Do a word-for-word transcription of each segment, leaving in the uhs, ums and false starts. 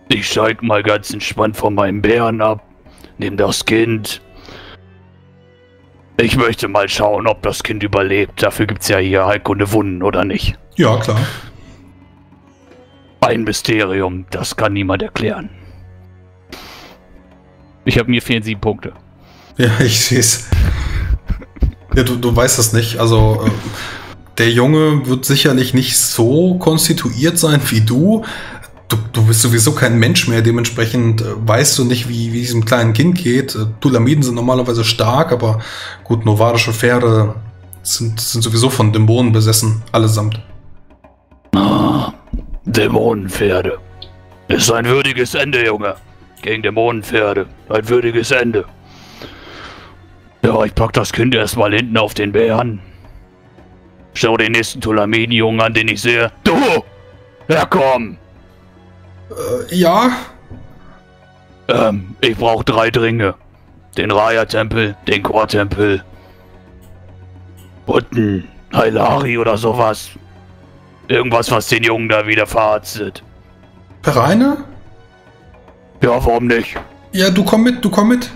Ich steig mal ganz entspannt von meinem Bären ab, nehm das Kind. Ich möchte mal schauen, ob das Kind überlebt. Dafür gibt's ja hier heilkunde Wunden, oder nicht? Ja, klar. Ein Mysterium, das kann niemand erklären. Ich habe mir fehlen sieben Punkte. Ja, ich seh's. Ja, du, du weißt es nicht. Also, äh, der Junge wird sicherlich nicht so konstituiert sein wie du. Du, du bist sowieso kein Mensch mehr, dementsprechend äh, weißt du nicht, wie, wie diesem kleinen Kind geht. Äh, Tulamiden sind normalerweise stark, aber gut, novarische Pferde sind, sind sowieso von Dämonen besessen, allesamt. Ah, Dämonenpferde. Ist ein würdiges Ende, Junge. Gegen Dämonenpferde. Ein würdiges Ende. Ja, ich pack das Kind erstmal hinten auf den Bären. Schau den nächsten Tulamiden-Jungen an, den ich sehe. Du! Herkomm! Äh, ja? Ähm, ich brauche drei Dringe. Den Raya-Tempel, den Chor-Tempel und ein Heilari oder sowas. Irgendwas, was den Jungen da wieder verarztet. Pereine? Ja, warum nicht? Ja, du komm mit, du komm mit.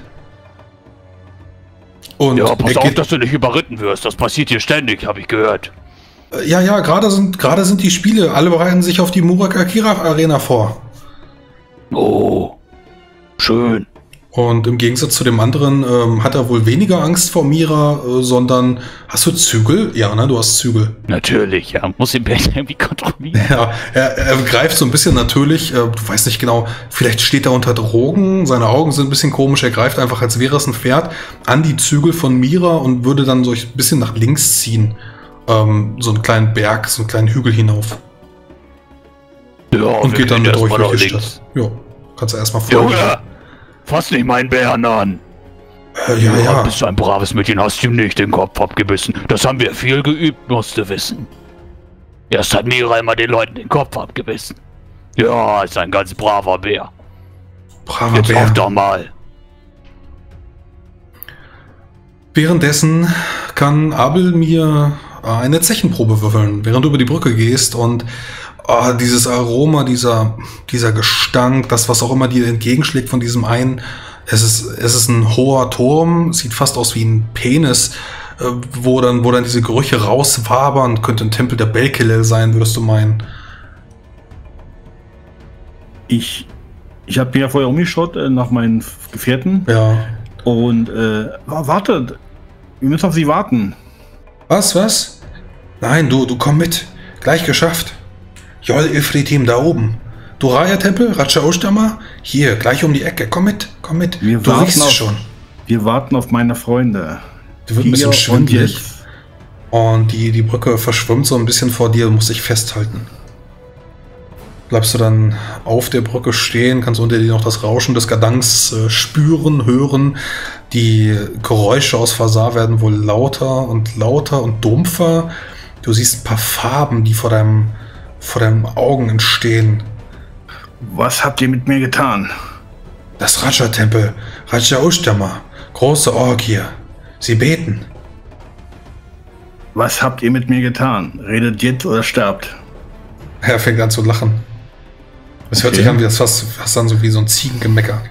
Und ja, pass er auf, geht, dass du nicht überritten wirst. Das passiert hier ständig, habe ich gehört. äh, ja, ja, gerade sind, gerade sind die Spiele. Alle bereiten sich auf die Murak Akira Arena vor. Oh, schön. Und im Gegensatz zu dem anderen ähm, hat er wohl weniger Angst vor Mira, äh, sondern... Hast du Zügel? Ja, ne? Du hast Zügel. Natürlich, ja. Muss den Bären irgendwie kontrollieren. Ja, er, er greift so ein bisschen natürlich. Äh, du weißt nicht genau, vielleicht steht er unter Drogen. Seine Augen sind ein bisschen komisch. Er greift einfach, als wäre es ein Pferd, an die Zügel von Mira und würde dann so ein bisschen nach links ziehen. Ähm, so einen kleinen Berg, so einen kleinen Hügel hinauf. Ja, Und geht dann mit euch durch die links. Stadt. Ja, kannst du erstmal folgen. Junge, fass nicht meinen Bären an. Äh, ja, ja. Bist du ein braves Mädchen, hast ihm nicht den Kopf abgebissen. Das haben wir viel geübt, musst du wissen. Erst hat Mira immer den Leuten den Kopf abgebissen. Ja, ist ein ganz braver Bär. Braver Jetzt Bär. auf doch mal. Währenddessen kann Abel mir eine Zechenprobe würfeln, während du über die Brücke gehst und oh, dieses Aroma, dieser, dieser Gestank, das, was auch immer dir entgegenschlägt von diesem einen, es ist, es ist ein hoher Turm, sieht fast aus wie ein Penis, äh, wo dann, wo dann diese Gerüche rauswabern, könnte ein Tempel der Belkelel sein, würdest du meinen. Ich, ich habe mir ja vorher umgeschaut äh, nach meinen Gefährten. Ja. Und äh, wartet, wir müssen auf sie warten. Was, was? Nein, du, du komm mit. Gleich geschafft. Jol Ifritim da oben. Duraya-Tempel, Raja Oshtama, hier, gleich um die Ecke. Komm mit, komm mit. Wir du warten riechst es auf, schon. Wir warten auf meine Freunde. Du wird ein Hier bisschen schwindelig. und jetzt. Und die, die Brücke verschwimmt so ein bisschen vor dir, du musst dich festhalten. Bleibst du dann auf der Brücke stehen, kannst unter dir noch das Rauschen des Gadangs äh, spüren, hören. Die Geräusche aus Fasar werden wohl lauter und lauter und dumpfer. Du siehst ein paar Farben, die vor deinem, vor deinen Augen entstehen. Was habt ihr mit mir getan? Das Raja-Tempel, Raja Oshtama, große Orgie. Sie beten. Was habt ihr mit mir getan? Redet jetzt oder sterbt? Er fängt an zu lachen. Es hört Okay. sich an wie das fast, fast an so wie so ein Ziegengemecker.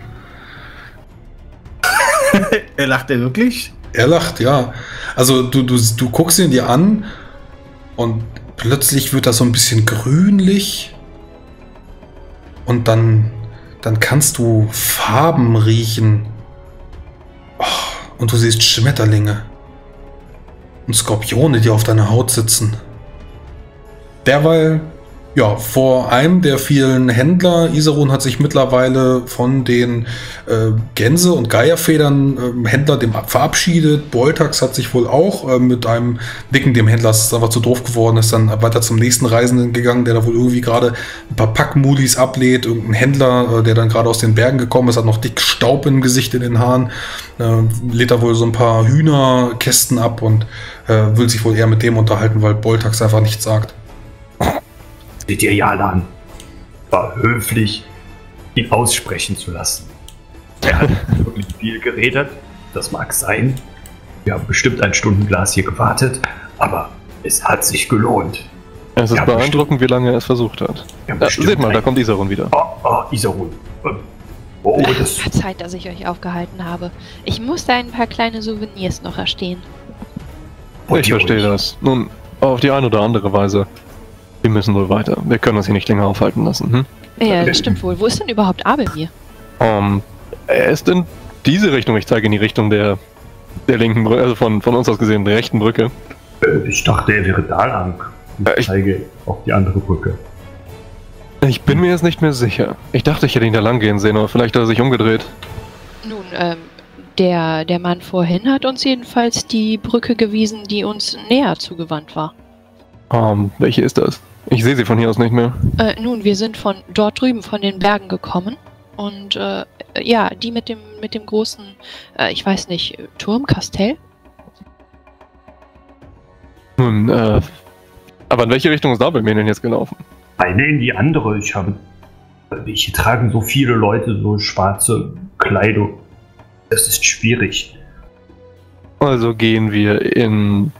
Er lacht er wirklich? Er lacht, ja. Also du, du, du guckst ihn dir an und plötzlich wird das so ein bisschen grünlich und dann, dann kannst du Farben riechen. Oh, und du siehst Schmetterlinge und Skorpione, die auf deiner Haut sitzen. Derweil, ja, vor einem der vielen Händler, Iserun hat sich mittlerweile von den äh, Gänse- und Geierfedern äh, Händler dem verabschiedet. Boltax hat sich wohl auch äh, mit einem Dicken, dem Händler ist einfach zu doof geworden, ist dann weiter zum nächsten Reisenden gegangen, der da wohl irgendwie gerade ein paar Packmulis ablädt. Irgendein Händler, äh, der dann gerade aus den Bergen gekommen ist, hat noch dick Staub im Gesicht, in den Haaren, äh, lädt da wohl so ein paar Hühnerkästen ab und äh, will sich wohl eher mit dem unterhalten, weil Boltax einfach nichts sagt. Seht ihr Jalan? War höflich, ihn aussprechen zu lassen. Er hat wirklich viel geredet, das mag sein. Wir haben bestimmt ein Stundenglas hier gewartet, aber es hat sich gelohnt. Es ist Ja, beeindruckend, wie lange er es versucht hat. Ja, Ja, bestimmt. seht mal, da kommt Isarun wieder. Oh, oh, Isarun. Oh, das... Verzeiht, dass ich euch aufgehalten habe. Ich musste ein paar kleine Souvenirs noch erstehen. Ich verstehe das. Nun, auf die eine oder andere Weise. Wir müssen wohl weiter. Wir können uns hier nicht länger aufhalten lassen. Hm? Ja, das stimmt wohl. Wo ist denn überhaupt Abelmir? Um, er ist in diese Richtung. Ich zeige in die Richtung der, der linken Brücke, also von, von uns aus gesehen, der rechten Brücke. Äh, Ich dachte, er wäre da lang. Äh, Ich ich- zeige auf die andere Brücke. Ich bin mir jetzt nicht mehr sicher. Ich dachte, ich hätte ihn da lang gehen sehen, aber vielleicht hat er sich umgedreht. Nun, ähm, der, der Mann vorhin hat uns jedenfalls die Brücke gewiesen, die uns näher zugewandt war. Um, welche ist das? Ich sehe sie von hier aus nicht mehr. Äh, nun, wir sind von dort drüben, von den Bergen gekommen. Und, äh, ja, die mit dem, mit dem großen, äh, ich weiß nicht, Turm, Kastell? Nun, äh, aber in welche Richtung ist Abelmir denn jetzt gelaufen? Eine in die andere. Ich habe... Hier tragen so viele Leute so schwarze Kleidung. Das ist schwierig. Also gehen wir in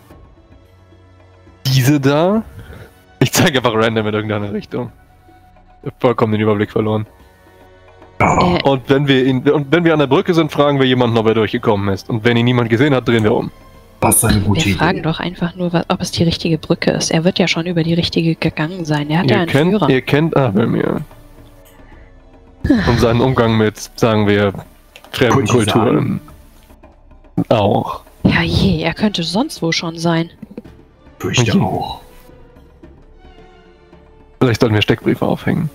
diese da. Ich zeige einfach random in irgendeine Richtung. Ich hab vollkommen den Überblick verloren. Oh, Äh, Und wenn wir ihn, und wenn wir an der Brücke sind, fragen wir jemanden, ob er durchgekommen ist. Und wenn ihn niemand gesehen hat, drehen wir um. das ist eine gute wir fragen Idee. doch einfach nur, was, ob es die richtige Brücke ist. Er wird ja schon über die richtige gegangen sein. Er hat ja Ihr einen kennt, Führer. ihr kennt Abelmir. Und seinen Umgang mit, sagen wir, fremden Kurtisanen. Kulturen. Auch. Ja je, er könnte sonst wo schon sein. Fürchte Okay. auch. Vielleicht sollten wir Steckbriefe aufhängen.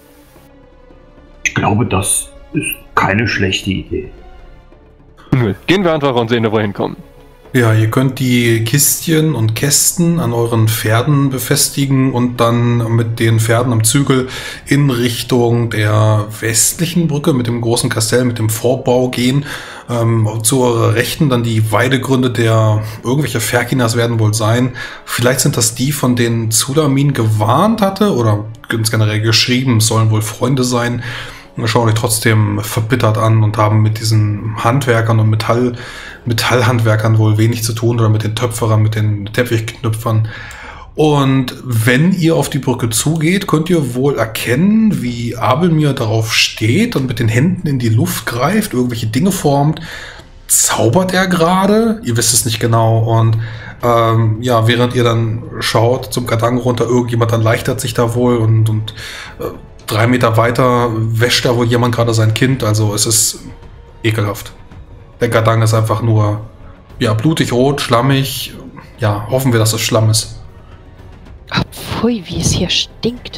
Ich glaube, das ist keine schlechte Idee. Nö. Gehen wir einfach und sehen, wo wir hinkommen. Ja, ihr könnt die Kistchen und Kästen an euren Pferden befestigen und dann mit den Pferden am Zügel in Richtung der westlichen Brücke mit dem großen Kastell, mit dem Vorbau gehen. Ähm, zu eurer Rechten dann die Weidegründe der irgendwelche Ferkinas werden wohl sein. Vielleicht sind das die, von denen Zulamin gewarnt hatte oder ganz generell geschrieben, es sollen wohl Freunde sein. Schauen euch trotzdem verbittert an und haben mit diesen Handwerkern und Metall, Metallhandwerkern wohl wenig zu tun oder mit den Töpferern, mit den Teppichknüpfern. Und wenn ihr auf die Brücke zugeht, könnt ihr wohl erkennen, wie Abelmir darauf steht und mit den Händen in die Luft greift, irgendwelche Dinge formt. Zaubert er gerade? Ihr wisst es nicht genau. Und ähm, ja, während ihr dann schaut zum Karton runter, irgendjemand dann leichtert sich da wohl und, und äh, drei Meter weiter wäscht da wohl jemand gerade sein Kind. Also es ist ekelhaft. Der Gadang ist einfach nur ja, blutig rot, schlammig. Ja, hoffen wir, dass es Schlamm ist. Oh, pfui, wie es hier stinkt.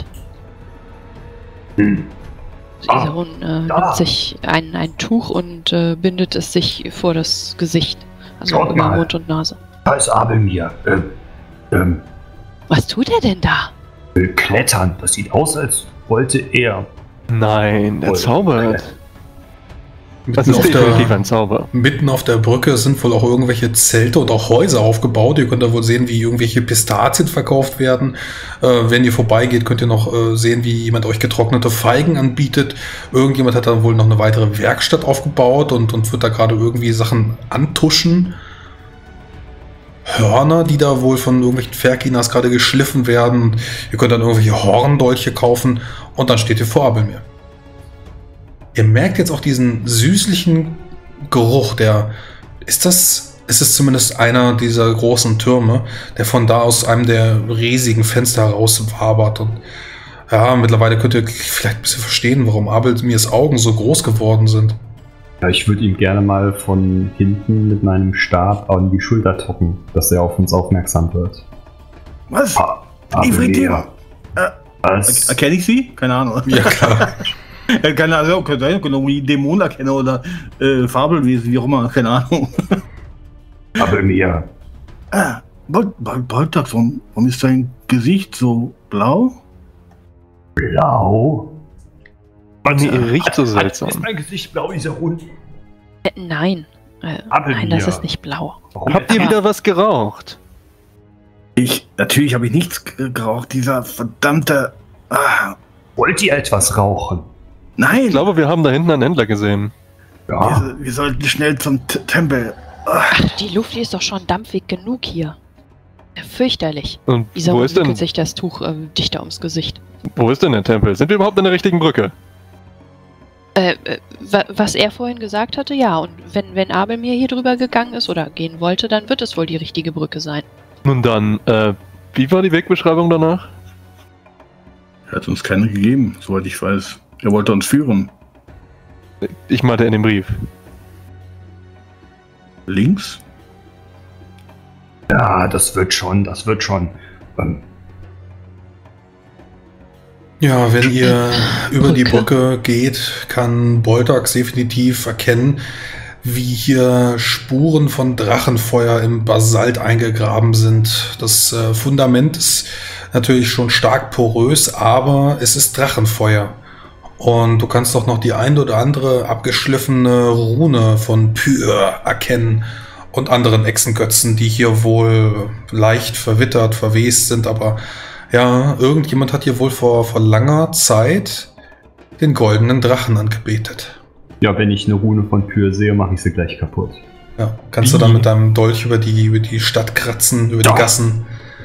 Hm. Ah, Isarun äh, da. nimmt sich ein, ein Tuch und äh, bindet es sich vor das Gesicht. Also Schaut über mal. Mund und Nase. Da ist Abelmir. Ähm, ähm, Was tut er denn da? will klettern. Das sieht aus, als wollte er. Nein, der Oh, zaubert. Das Mitten ist auf, definitiv der, ein Zauber. mitten auf der Brücke sind wohl auch irgendwelche Zelte und auch Häuser aufgebaut. Ihr könnt da wohl sehen, wie irgendwelche Pistazien verkauft werden. Äh, wenn ihr vorbeigeht, könnt ihr noch äh, sehen, wie jemand euch getrocknete Feigen anbietet. Irgendjemand hat dann wohl noch eine weitere Werkstatt aufgebaut und, und wird da gerade irgendwie Sachen antuschen. Hörner, die da wohl von irgendwelchen Ferkinas gerade geschliffen werden. Ihr könnt dann irgendwelche Horndolche kaufen und dann steht ihr vor Abelmir. Ihr merkt jetzt auch diesen süßlichen Geruch, der, ist das, ist es zumindest einer dieser großen Türme, der von da aus einem der riesigen Fenster heraus wabert. Und ja, mittlerweile könnt ihr vielleicht ein bisschen verstehen, warum Abelmirs Augen so groß geworden sind. Ja, ich würde ihm gerne mal von hinten mit meinem Stab an die Schulter tocken, dass er auf uns aufmerksam wird. Was? Ah, Ifritima. Abelmir. Was? Erkenne ich sie? Keine Ahnung. Ja, klar. Ja, keine Ahnung, könnte sein, könnte irgendwie Dämonen erkennen oder äh, Fabelwesen, wie auch immer, keine Ahnung. Abelmir. Ah, Bol Bol Boltax, warum, warum ist dein Gesicht so blau? Blau? Was? Nee, ihr riecht so seltsam. Ist mein Gesicht blau, Isarun? Äh, nein. Äh, Abelmir. nein, das ist nicht blau. Warum? Habt ihr wieder was geraucht? Ich, natürlich habe ich nichts ge- geraucht, dieser verdammte... Ah, Wollt ihr etwas rauchen? nein! Ich glaube, wir haben da hinten einen Händler gesehen. Ja. wir, wir sollten schnell zum T Tempel. Ah, Ach, die Luft die ist doch schon dampfig genug hier. Ja, fürchterlich. Und Isarun wo ist denn, wickelt sich das Tuch äh, dichter ums Gesicht. wo ist denn der Tempel? Sind wir überhaupt an der richtigen Brücke? Äh, äh, wa was er vorhin gesagt hatte, ja. Und wenn, wenn Abelmir hier drüber gegangen ist oder gehen wollte, dann wird es wohl die richtige Brücke sein. Nun dann, äh, wie war die Wegbeschreibung danach? Er hat uns keine gegeben, soweit ich weiß. Er wollte uns führen. Ich meinte in dem Brief. Links? Ja, das wird schon, das wird schon. Ähm, Ja, wenn ihr über die Brücke. Brücke geht, kann Boltax definitiv erkennen, wie hier Spuren von Drachenfeuer im Basalt eingegraben sind. Das äh, Fundament ist natürlich schon stark porös, aber es ist Drachenfeuer. Und du kannst doch noch die ein oder andere abgeschliffene Rune von Pyr erkennen und anderen Echsengötzen, die hier wohl leicht verwittert, verwest sind, aber ja, irgendjemand hat hier wohl vor, vor langer Zeit den goldenen Drachen angebetet. Ja, wenn ich eine Rune von Pyr sehe, mache ich sie gleich kaputt. Ja, kannst du dann mit deinem Dolch über die, über die Stadt kratzen, über Ja. die Gassen.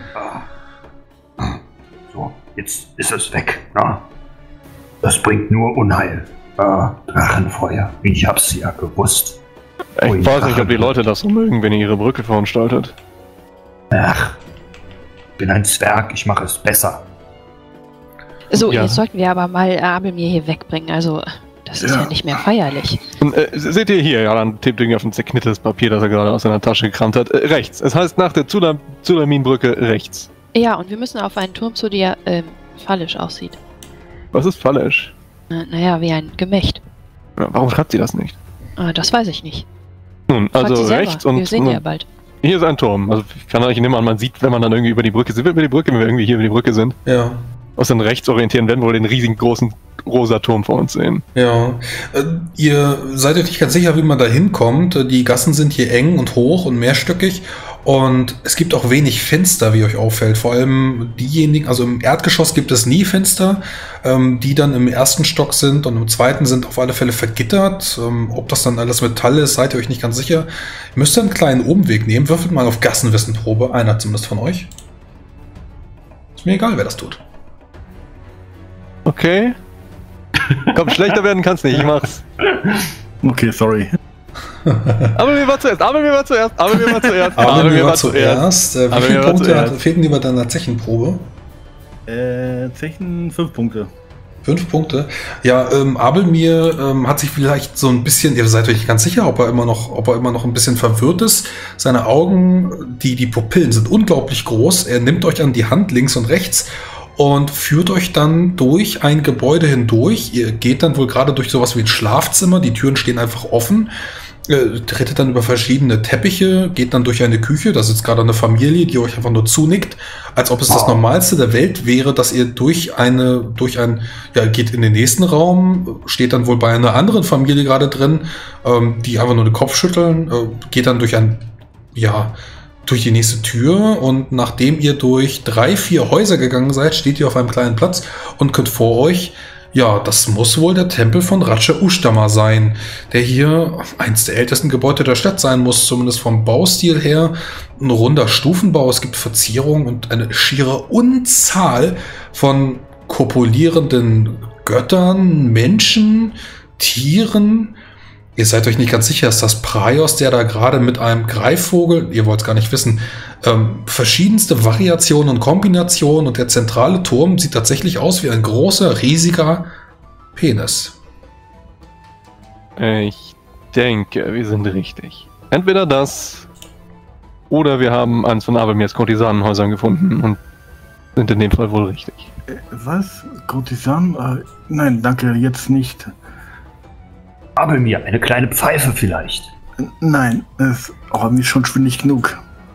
so, jetzt ist es weg. Na? Das bringt nur Unheil. Ah, Drachenfeuer. Ich hab's ja gewusst. Ich Ui, weiß nicht, ob die Drachen. Leute das so mögen, wenn ihr ihre Brücke verunstaltet. Ach, ich bin ein Zwerg, ich mache es besser. So, Ja. jetzt sollten wir aber mal Abelmir hier wegbringen. Also, das ist ja, Ja. nicht mehr feierlich. Und, äh, seht ihr hier, ja, dann tippt irgendwie auf ein zerknittertes Papier, das er gerade aus seiner Tasche gekramt hat. Äh, rechts. Es heißt nach der Zulam Zulaminbrücke rechts. Ja, und wir müssen auf einen Turm zu, der ähm, fallisch aussieht. Was ist falsch? Äh, naja, wie ein Gemächt. Ja, warum schreibt sie das nicht? Äh, das weiß ich nicht. Nun, Fragt also sie selber. rechts und Wir sehen nun, ja bald. hier ist ein Turm. Also ich kann euch nehmen an, man sieht, wenn man dann irgendwie über die Brücke sind, wir über die Brücke, wenn wir irgendwie hier über die Brücke sind. Ja, Aus dann rechts orientieren, werden wir wohl den riesigen großen rosa Turm vor uns sehen. ja. Äh, ihr seid euch nicht ganz sicher, wie man da hinkommt. Die Gassen sind hier eng und hoch und mehrstöckig. Und es gibt auch wenig Fenster, wie euch auffällt. Vor allem diejenigen, also im Erdgeschoss gibt es nie Fenster, ähm, die dann im ersten Stock sind und im zweiten sind auf alle Fälle vergittert. Ähm, ob das dann alles Metall ist, seid ihr euch nicht ganz sicher. Ihr müsst einen kleinen Umweg nehmen. Würfelt mal auf Gassenwissenprobe. Einer zumindest von euch. Ist mir egal, wer das tut. Okay. Komm, schlechter werden kann's nicht, ich mach's. Okay, sorry. Aber mir war zuerst, aber mir war zuerst, aber mir war zuerst, Aber mir war zuerst. Äh, wie Aber viele mir war Punkte zuerst. hat- fehlten dir bei deiner Zechenprobe? Äh, Zechen fünf Punkte. Fünf Punkte. Ja, ähm, Abelmir ähm, hat sich vielleicht so ein bisschen, ihr seid euch nicht ganz sicher, ob er immer noch, ob er immer noch ein bisschen verwirrt ist. Seine Augen, die, die Pupillen sind unglaublich groß. Er nimmt euch an die Hand links und rechts und führt euch dann durch ein Gebäude hindurch. Ihr geht dann wohl gerade durch sowas wie ein Schlafzimmer. Die Türen stehen einfach offen. Äh, tretet dann über verschiedene Teppiche, geht dann durch eine Küche. Da sitzt gerade eine Familie, die euch einfach nur zunickt, als ob es das Normalste der Welt wäre, dass ihr durch eine, durch ein, ja, geht in den nächsten Raum, steht dann wohl bei einer anderen Familie gerade drin, ähm, die einfach nur den Kopf schütteln, äh, geht dann durch ein, ja, durch die nächste Tür und nachdem ihr durch drei, vier Häuser gegangen seid, steht ihr auf einem kleinen Platz und könnt vor euch, ja, das muss wohl der Tempel von Ratsche Ushtama sein, der hier eins der ältesten Gebäude der Stadt sein muss, zumindest vom Baustil her. Ein runder Stufenbau, es gibt Verzierungen und eine schiere Unzahl von kopulierenden Göttern, Menschen, Tieren. Ihr seid euch nicht ganz sicher, ist das Praios, der da gerade mit einem Greifvogel, ihr wollt es gar nicht wissen, ähm, verschiedenste Variationen und Kombinationen und der zentrale Turm sieht tatsächlich aus wie ein großer, riesiger Penis. Ich denke, wir sind richtig. Entweder das, oder wir haben eins von Abelmirs Kurtisanenhäusern gefunden und sind in dem Fall wohl richtig. Äh, was? Kurtisan? Äh, nein, danke, jetzt nicht. Aber mir eine kleine Pfeife vielleicht. Äh, Nein, es oh, mir ist schon schwindig genug.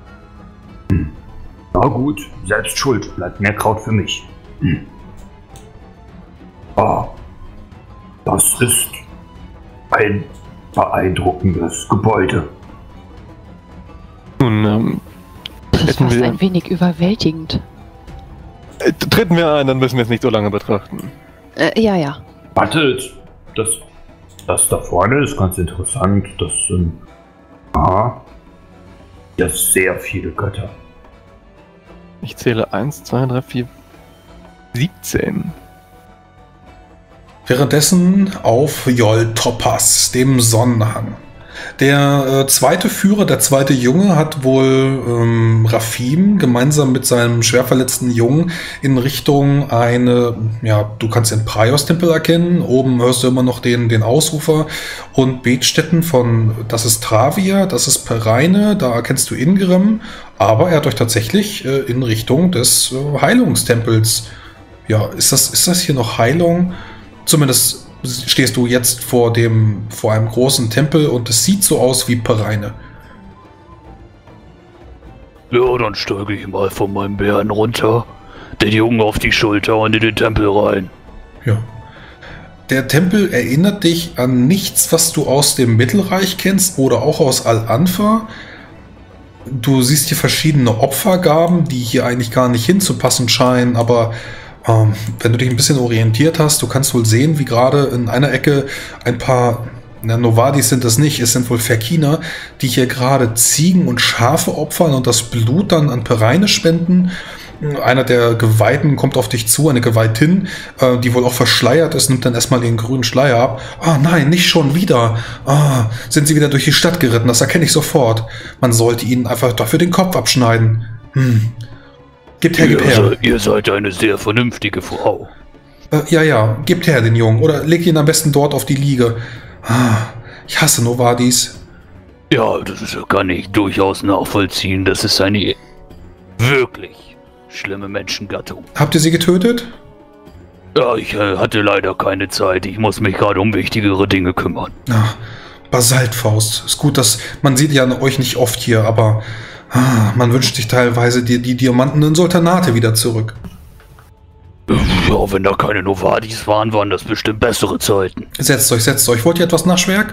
Na gut, selbst schuld. Bleibt mehr Kraut für mich. Hm. Ah, das ist ein beeindruckendes Gebäude. Nun, ähm, Das ist Hätten fast wir- ein wenig überwältigend. äh, treten wir ein, dann müssen wir es nicht so lange betrachten. Äh, ja, ja. Wartet, das, das da vorne ist ganz interessant. Das sind, aha, ja, sehr viele Götter. Ich zähle eins, zwei, drei, vier, siebzehn. Währenddessen auf Jol Topaz, dem Sonnenhang. Der äh, zweite Führer, der zweite Junge, hat wohl ähm, Rafim gemeinsam mit seinem schwerverletzten Jungen in Richtung eine, ja, du kannst den Praios-Tempel erkennen. Oben hörst du immer noch den, den Ausrufer und Betstätten von, das ist Travia, das ist Pereine, da erkennst du Ingrim. Aber er hat euch tatsächlich äh, in Richtung des äh, Heilungstempels. Ja, ist das, ist das hier noch Heilung? Zumindest stehst du jetzt vor dem, vor einem großen Tempel und es sieht so aus wie Pereine. Ja, dann steige ich mal von meinem Bären runter, den Jungen auf die Schulter und in den Tempel rein. Ja. Der Tempel erinnert dich an nichts, was du aus dem Mittelreich kennst oder auch aus Al-Anfa. Du siehst hier verschiedene Opfergaben, die hier eigentlich gar nicht hinzupassen scheinen, aber Ähm, wenn du dich ein bisschen orientiert hast, du kannst wohl sehen, wie gerade in einer Ecke ein paar, na, Novadis sind das nicht, es sind wohl Ferkiner, die hier gerade Ziegen und Schafe opfern und das Blut dann an Pereine spenden. Einer der Geweihten kommt auf dich zu, eine Geweihtin, äh, die wohl auch verschleiert ist, nimmt dann erstmal den grünen Schleier ab. Ah, nein, nicht schon wieder. Ah, sind sie wieder durch die Stadt geritten, das erkenne ich sofort. Man sollte ihnen einfach dafür den Kopf abschneiden. Hm. Gebt her, ihr, gib her. se, ihr seid eine sehr vernünftige Frau. Äh, ja, ja, gebt her den Jungen. Oder legt ihn am besten dort auf die Liege. Ah, ich hasse Novadis. Ja, das ist, kann ich durchaus nachvollziehen. Das ist eine wirklich schlimme Menschengattung. Habt ihr sie getötet? Ja, ich äh, hatte leider keine Zeit. Ich muss mich gerade um wichtigere Dinge kümmern. Ah, Basaltfaust. Ist gut, dass man sieht ja euch nicht oft hier, aber ah, man wünscht sich teilweise die, die Diamanten in Sultanate wieder zurück. Ja, wenn da keine Novadis waren, waren das bestimmt bessere Zeiten. Setzt euch, setzt euch. Wollt ihr etwas Naschwerk?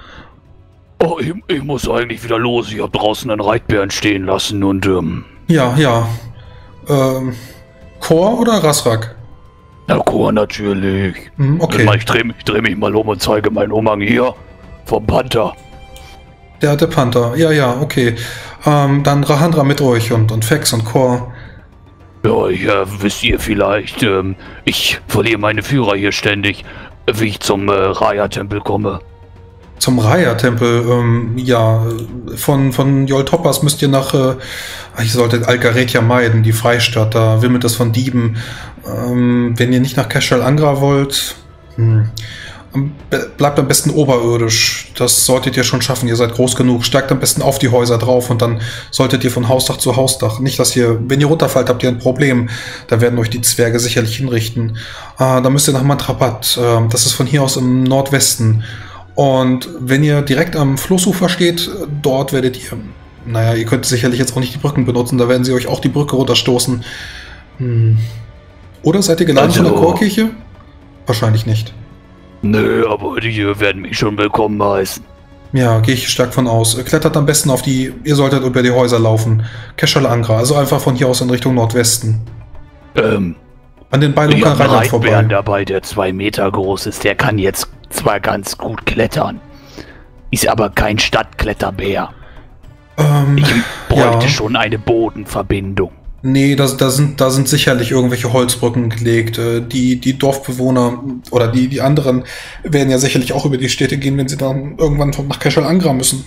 Oh, ich, ich muss eigentlich wieder los. Ich habe draußen einen Reitbären stehen lassen und, ähm... Ja, ja. Ähm, Chor oder Rasrak? Na, Chor natürlich. Hm, okay. Ich drehe mich, dreh mich mal um und zeige meinen Umhang hier. Vom Panther. Der alte Panther. Ja, ja, okay. Ähm, dann Rahandra mit euch und, und Fex und Chor. Ja, ja, wisst ihr vielleicht, ähm, ich verliere meine Führer hier ständig, wie ich zum äh, Raya-Tempel komme. Zum Raya-Tempel, ähm, ja, von, von Jol Topaz müsst ihr nach, äh, ich sollte Algaretia meiden, die Freistadt, da wimmelt es von Dieben. Ähm, wenn ihr nicht nach Keshal Angra wollt, hm, bleibt am besten oberirdisch. Das solltet ihr schon schaffen. Ihr seid groß genug. Steigt am besten auf die Häuser drauf und dann solltet ihr von Hausdach zu Hausdach. Nicht, dass ihr, wenn ihr runterfallt, habt ihr ein Problem. Da werden euch die Zwerge sicherlich hinrichten. Äh, da müsst ihr nach Mantrabat. Äh, das ist von hier aus im Nordwesten. Und wenn ihr direkt am Flussufer steht, dort werdet ihr, naja, ihr könnt sicherlich jetzt auch nicht die Brücken benutzen. Da werden sie euch auch die Brücke runterstoßen. Hm. Oder seid ihr geladen Also, von der Chorkirche? Wahrscheinlich nicht. Nö, aber die werden mich schon willkommen heißen. Ja, gehe ich stark von aus. Klettert am besten auf die, ihr solltet über die Häuser laufen. Keshal Angra, also einfach von hier aus in Richtung Nordwesten. Ähm, An den Beinen ich kann habe einen Rheinland vorbei. Reitbären dabei, der zwei Meter groß ist. Der kann jetzt zwar ganz gut klettern, ist aber kein Stadtkletterbär. Ähm, Ich bräuchte ja. schon eine Bodenverbindung. Nee, da, da, sind, da sind sicherlich irgendwelche Holzbrücken gelegt. Äh, Die, die Dorfbewohner oder die, die anderen werden ja sicherlich auch über die Städte gehen, wenn sie dann irgendwann nach Keshal Angra müssen.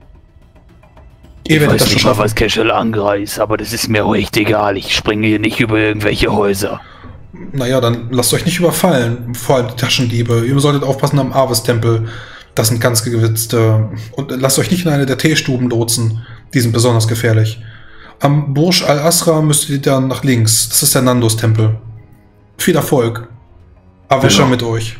Ihr Ich werdet weiß das schon nicht mal, schaffen. was Keshal Angra ist, aber das ist mir recht egal. Ich springe hier nicht über irgendwelche Häuser. Naja, dann lasst euch nicht überfallen. Vor allem die Taschendiebe. Ihr solltet aufpassen am Aves-Tempel. Das sind ganz gewitzte. Und lasst euch nicht in eine der Teestuben lotsen. Die sind besonders gefährlich. Am Burj Al-Asra müsst ihr dann nach links. Das ist der Nandos-Tempel. Viel Erfolg. Avesha Ja. mit euch.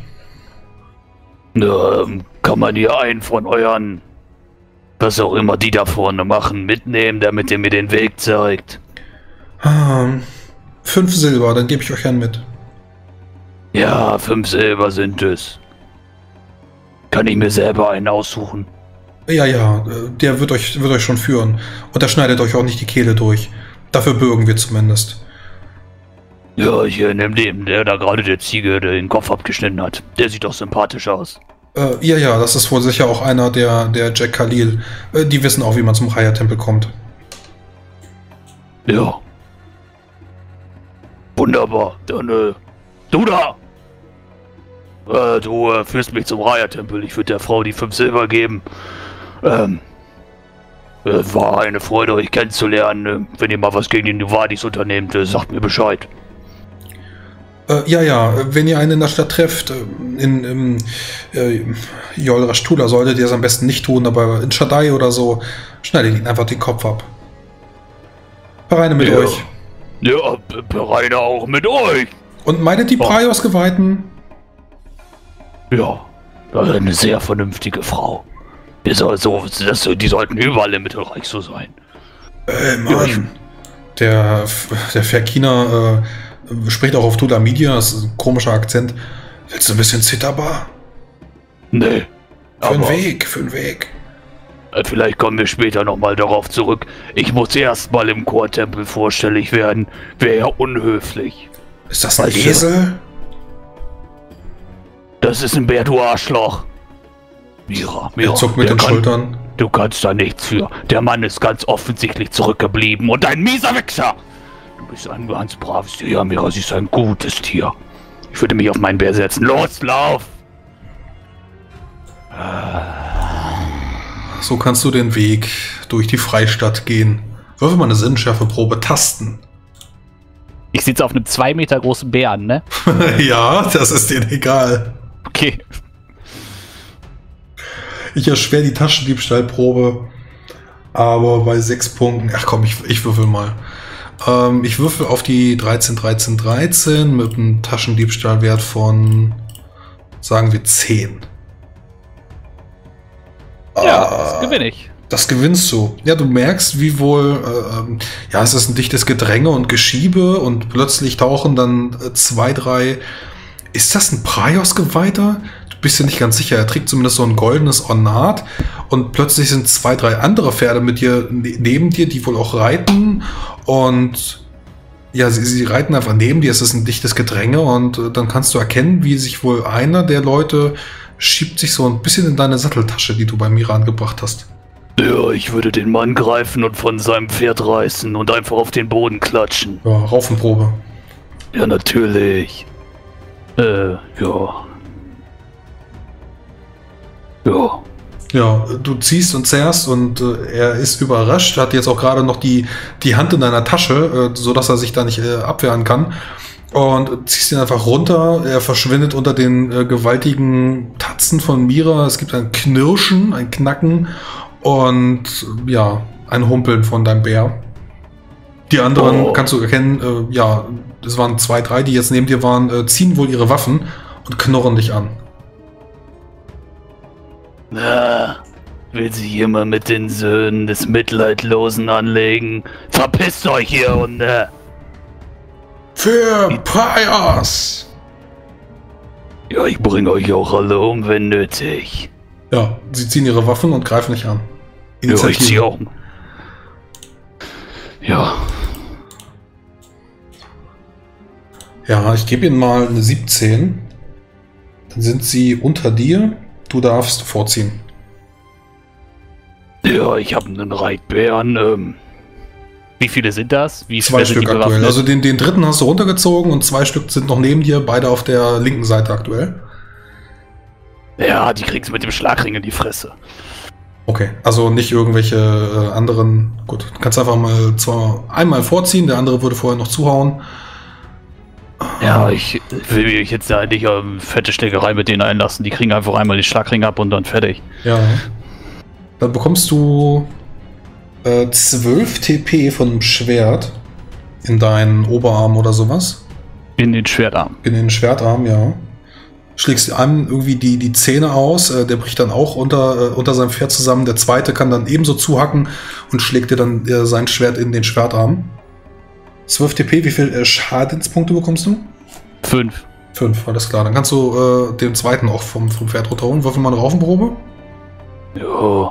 Na, ähm, kann man hier einen von euren, was auch immer die da vorne machen, mitnehmen, damit ihr mir den Weg zeigt? Ah, fünf Silber, dann gebe ich euch einen mit. Ja, fünf Silber sind es. Kann ich mir selber einen aussuchen? Ja, ja, äh, der wird euch, wird euch schon führen. Und er schneidet euch auch nicht die Kehle durch. Dafür bürgen wir zumindest. Ja, ich äh, nehme den, der da gerade der Ziege den Kopf abgeschnitten hat. Der sieht doch sympathisch aus. Äh, ja, ja, das ist wohl sicher auch einer der, der Jack Khalil. Äh, die wissen auch, wie man zum Raya-Tempel kommt. Ja. Wunderbar, dann, äh, du da! Äh, du äh, führst mich zum Raya-Tempel. Ich würde der Frau die fünf Silber geben. Ähm, äh, war eine Freude, euch kennenzulernen. Äh, wenn ihr mal was gegen die Nuvadis unternehmt, äh, sagt mir Bescheid. Äh, ja, ja, wenn ihr einen in der Stadt trefft, äh, in, in äh, Jol Rashtula, solltet ihr es am besten nicht tun, aber in Shaddai oder so, schneidet ihn einfach den Kopf ab. Vereine mit ja. euch. Ja, bereine auch mit euch. Und meidet die Oh. Praios-Geweihten. Ja, das ist eine sehr vernünftige Frau. Die, soll so, das, die sollten überall im Mittelreich so sein. Äh, Ja, ich- Mann. Der, der Verkina äh, spricht auch auf Tulamidia, das ist ein komischer Akzent. Willst du ein bisschen Zitterbar? Nee. Für den Aber Weg, für den Weg. äh, vielleicht kommen wir später nochmal darauf zurück. Ich muss erst mal im Chortempel vorstellig werden. Wäre ja unhöflich. Ist das ein Weiß ich Esel? Das ist ein Bär, du Arschloch. Mira, Mira. Er zuckt mit der den kann- Schultern. Du kannst da nichts für. Der Mann ist ganz offensichtlich zurückgeblieben und ein mieser Wichser. Du bist ein ganz braves Tier. Ja, Mira, sie ist ein gutes Tier. Ich würde mich auf meinen Bär setzen. Los, lauf! So kannst du den Weg durch die Freistadt gehen. Würfel mal eine Sinnschärfeprobe. Tasten. Ich sitze auf einem zwei Meter großen Bären, ne? Ja, das ist denen egal. Okay. Ich erschwere die Taschendiebstahlprobe, aber bei sechs Punkten. Ach komm, ich, ich würfel mal. Ähm, ich würfel auf die dreizehn, dreizehn, dreizehn mit einem Taschendiebstahlwert von, sagen wir, zehn. Ja, Ah, das gewinne ich. Das gewinnst du. Ja, du merkst, wie wohl, äh, ähm, ja, es ist ein dichtes Gedränge und Geschiebe und plötzlich tauchen dann äh, zwei, drei. Ist das ein Praios-Geweihter? Du bist ja nicht ganz sicher. Er trägt zumindest so ein goldenes Ornat und plötzlich sind zwei, drei andere Pferde mit dir ne- neben dir, die wohl auch reiten und ja, sie, sie reiten einfach neben dir. Es ist ein dichtes Gedränge und äh, dann kannst du erkennen, wie sich wohl einer der Leute schiebt sich so ein bisschen in deine Satteltasche, die du bei Miran gebracht hast. Ja, ich würde den Mann greifen und von seinem Pferd reißen und einfach auf den Boden klatschen. Ja, Raufenprobe. Ja, natürlich. Äh, ja. Ja. Ja, du ziehst und zerrst und äh, er ist überrascht, hat jetzt auch gerade noch die, die Hand in deiner Tasche, äh, sodass er sich da nicht äh, abwehren kann. Und ziehst ihn einfach runter, er verschwindet unter den äh, gewaltigen Tatzen von Mira. Es gibt ein Knirschen, ein Knacken und äh, ja, ein Humpeln von deinem Bär. Die anderen Oh. kannst du erkennen, äh, ja, es waren zwei, drei, die jetzt neben dir waren, äh, ziehen wohl ihre Waffen und knurren dich an. Na, will sich jemand mit den Söhnen des Mitleidlosen anlegen? Verpisst euch hier, Hunde! Für Praios! Ja, ich bringe euch auch alle um, wenn nötig. Ja, sie ziehen ihre Waffen und greifen dich an. Ja, ich zieh auch. Ja, Ja, ich gebe ihnen mal eine siebzehn. Dann sind sie unter dir. Du darfst vorziehen. ja, ich habe einen Reitbären. Ähm, Wie viele sind das? Wie Zwei schwer sind Stück die aktuell. bewaffnet? Also den, den dritten hast du runtergezogen und zwei Stück sind noch neben dir, beide auf der linken Seite aktuell. ja, die kriegst mit dem Schlagring in die Fresse. Okay, also nicht irgendwelche äh, anderen. Gut, du kannst einfach mal zwar einmal vorziehen, der andere würde vorher noch zuhauen. Ja, ich will mich jetzt ja nicht ähm, fette Schlägerei mit denen einlassen. Die kriegen einfach einmal den Schlagring ab und dann fertig. Ja. Dann bekommst du äh, zwölf T P von einem Schwert in deinen Oberarm oder sowas. In den Schwertarm. In den Schwertarm, ja. Schlägst einem irgendwie die, die Zähne aus, äh, der bricht dann auch unter, äh, unter seinem Pferd zusammen. Der zweite kann dann ebenso zuhacken und schlägt dir dann äh, sein Schwert in den Schwertarm. zwölf T P, wie viel äh, Schadenspunkte bekommst du? Fünf. fünf, alles klar. Dann kannst du äh, den zweiten auch vom, vom Pferd runterholen. Würfel mal eine Raufenprobe. Ja.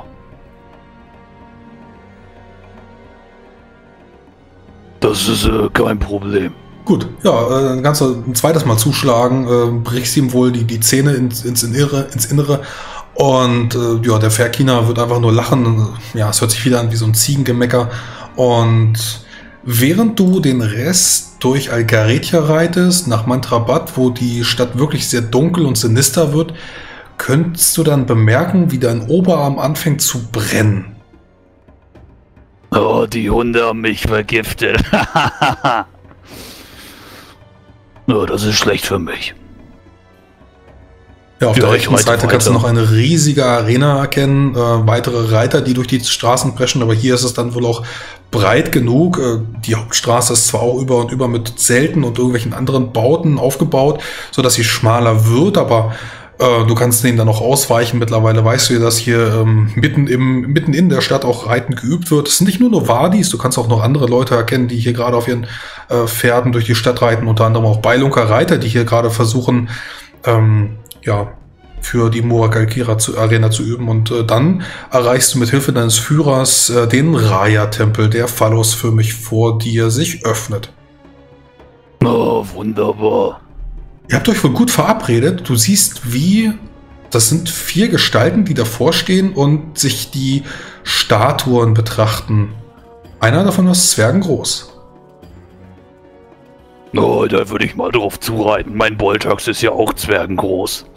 Das ist äh, kein Problem. Gut, ja, äh, dann kannst du ein zweites Mal zuschlagen, äh, brichst ihm wohl die, die Zähne ins, ins, Innere, ins Innere und äh, ja, der Verkina wird einfach nur lachen. Ja, es hört sich wieder an wie so ein Ziegengemecker und Während du den Rest durch Algaretia reitest, nach Mantrabat, wo die Stadt wirklich sehr dunkel und sinister wird, könntest du dann bemerken, wie dein Oberarm anfängt zu brennen. Oh, die Hunde haben mich vergiftet. Oh, das ist schlecht für mich. Ja, auf Ja, der ich rechten reite Seite kannst du weiter. noch eine riesige Arena erkennen, äh, weitere Reiter, die durch die Straßen preschen, aber hier ist es dann wohl auch breit genug. Äh, die Hauptstraße ist zwar auch über und über mit Zelten und irgendwelchen anderen Bauten aufgebaut, sodass sie schmaler wird, aber äh, du kannst denen dann auch ausweichen. Mittlerweile weißt du ja, dass hier ähm, mitten, im, mitten in der Stadt auch Reiten geübt wird. Es sind nicht nur Novadis, du kannst auch noch andere Leute erkennen, die hier gerade auf ihren äh, Pferden durch die Stadt reiten, unter anderem auch Beilunker Reiter, die hier gerade versuchen, ähm, ja, für die Murakal-Kira zu, Arena zu üben. Und äh, dann erreichst du mit Hilfe deines Führers äh, den Raya-Tempel, der phallusförmig vor dir sich öffnet. Oh, wunderbar. Ihr habt euch wohl gut verabredet. Du siehst, wie... Das sind vier Gestalten, die davor stehen und sich die Statuen betrachten. Einer davon ist zwergengroß. Oh, da würde ich mal drauf zureiten. Mein Boltax ist ja auch zwergengroß.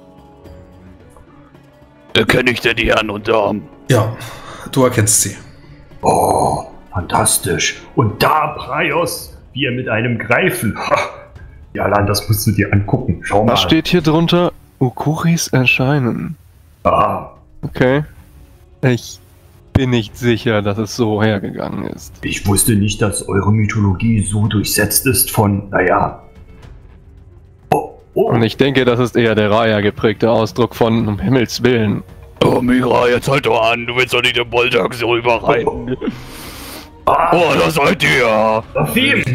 Erkenne ich denn die Herren und Damen? Ja, du erkennst sie. Oh, fantastisch. Und da, Praios, wie er mit einem Greifen. Ha. Jalan, das musst du dir angucken. Schau mal. Was steht hier drunter? Ukuris erscheinen. Ah, Okay. Ich bin nicht sicher, dass es so hergegangen ist. ich wusste nicht, dass eure Mythologie so durchsetzt ist von, naja. Oh, oh. Und ich denke, das ist eher der Raya geprägte Ausdruck von um Himmels Willen. Oh, Mira, jetzt halt doch an. Du willst doch nicht den Boltax so rüberreiten. Ah, Oh, da seid ihr. Rafim!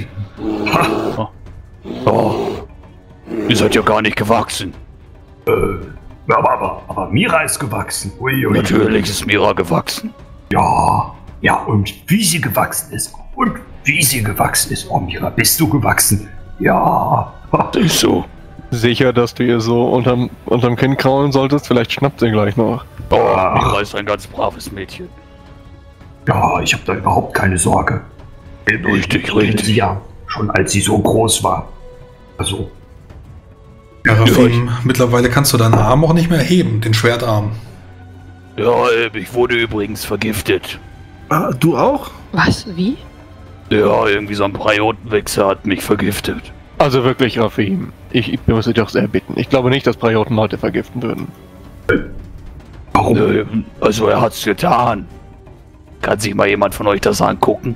Oh, ihr seid ja gar nicht gewachsen. Äh, aber, aber, aber Mira ist gewachsen. Ui, ui. Natürlich ist Mira gewachsen. Ja, ja, und wie sie gewachsen ist. Und wie sie gewachsen ist. Oh, Mira, bist du gewachsen? Ja. Ha. Siehst du? Sicher, dass du ihr so unterm, unterm Kinn kraulen solltest? Vielleicht schnappt sie gleich noch. Oh, Ah. Mira ist ein ganz braves Mädchen. Ja, ich habe da überhaupt keine Sorge. Richtig, Ich kenne richtig. sie ja schon, als sie so groß war. Also, Ja, Rafim, mittlerweile kannst du deinen Arm auch nicht mehr heben, den Schwertarm. Ja, äh, ich wurde übrigens vergiftet. Ah, du auch? Was? Wie? Ja, irgendwie so ein Priotenwichser hat mich vergiftet. Also wirklich, Rafim. Ich, ich muss dich doch sehr bitten. Ich glaube nicht, dass Prioten Leute vergiften würden. warum? Äh, also er hat's getan. Kann sich mal jemand von euch das angucken?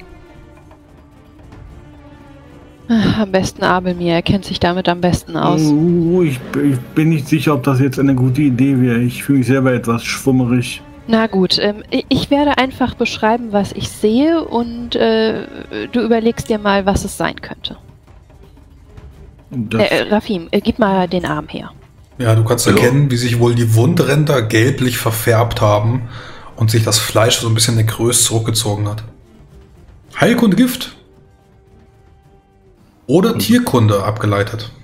Ah, Am besten Abelmir, er kennt sich damit am besten aus. Uh, ich, ich bin nicht sicher, ob das jetzt eine gute Idee wäre. Ich fühle mich selber etwas schwummerig. Na gut, ähm, i- ich werde einfach beschreiben, was ich sehe und äh, du überlegst dir mal, was es sein könnte. Das, Äh, Rafim, äh, gib mal den Arm her. Ja, du kannst Ja. erkennen, wie sich wohl die Wundränder gelblich verfärbt haben und sich das Fleisch so ein bisschen nekrös zurückgezogen hat. Heilkunde Gift. Oder Tierkunde abgeleitet.